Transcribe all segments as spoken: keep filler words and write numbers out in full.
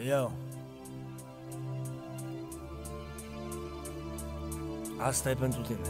Eu. Asta e pentru tine.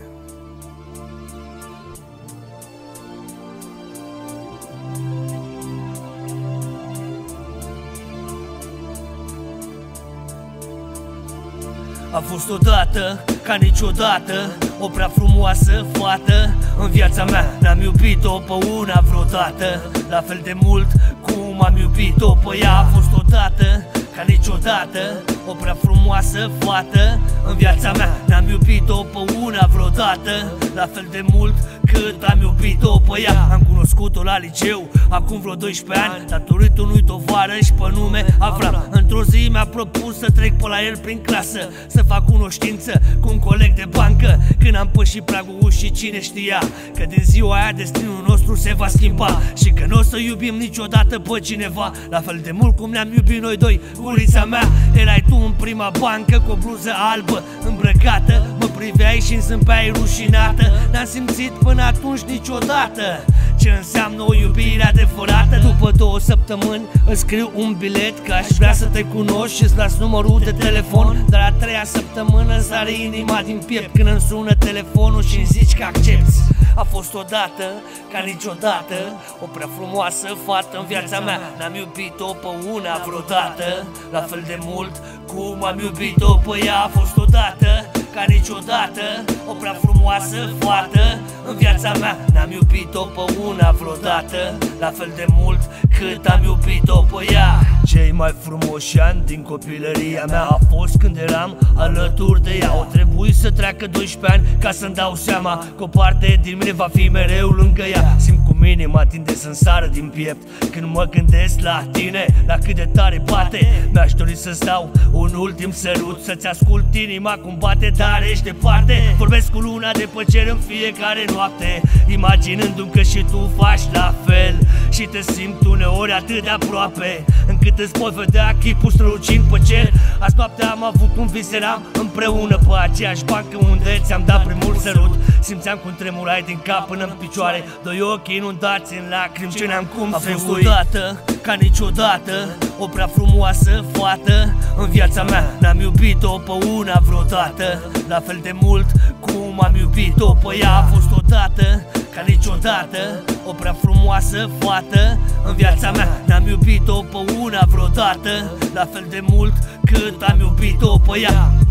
A fost odată, ca niciodată, o prea frumoasă fată în viața mea. N-am iubit-o pe una vreodată la fel de mult cum am iubit-o pe ea. A fost odată, ca niciodată, o prea frumoasă fată în viața mea. N-am iubit-o pe una vreodată la fel de mult cât am iubit-o pe ea. Am cunoscut-o la liceu, acum vreo doisprezece ani, datorită unui tovarăș pe nume Avram. Într-o zi mi-a propus să trec pe la el prin clasă, să fac cunoștință cu un coleg de bancă. Când am pășit pragul ușii, cine știa că din ziua aia destinul nostru se va schimba și că nu o să iubim niciodată pe cineva la fel de mult cum ne-am iubit noi doi. Gurița mea, erai tu în prima bancă cu o bluză albă îmbrăcată, mă priveai și îmi zâmbeai rușinată. N-am simțit până atunci niciodată ce înseamnă o iubire adevărată. După două săptămâni îți scriu un bilet că aș vrea să te cunoști și îți las numărul de telefon. Dar a treia săptămână îmi sare inima din piept când îmi sună telefonul și îmi zici că accepti. A fost odată, ca niciodată, o prea frumoasă fată în viața mea. N-am iubit-o pe una vreodată la fel de mult cum am iubit-o pe ea. A fost odată, ca niciodată, o prea frumoasă fată în viața mea. N-am iubit-o pe una vreodată la fel de mult cât am iubit-o pe ea. Cei mai frumoși ani din copilăria mea a fost când eram alături de ea. O trebuie să treacă doisprezece ani ca să-mi dau seama că o parte din mine va fi mereu lângă ea. Simt cum inima tinde să-mi sară din piept când mă gândesc la tine, la cât de tare bate. Mi-aș dori să-ți dau un ultim sărut, să-ți ascult inima cum bate, dar ești departe. Vorbesc cu luna de plăcere în fiecare noapte, imaginându-mi că și tu faci la fel și te simt uneori atât de aproape încât îți pot vedea chipul strălucind pe cer. Azi noaptea am avut un vis, eram împreună pe aceeași bancă unde ți-am dat primul sărut. Simțeam cum tremurai din cap până în picioare, doi ochi inundați în lacrimi ce n-am cum să uit. A fost odată, ca niciodată, o prea frumoasă fată în viața mea. N-am iubit-o pe una vreodată la fel de mult cum am iubit-o pe ea. A fost odată, ca niciodată, o prea frumoasă fată în viața mea. N-am iubit-o pe una vreodată la fel de mult cât am iubit-o pe ea.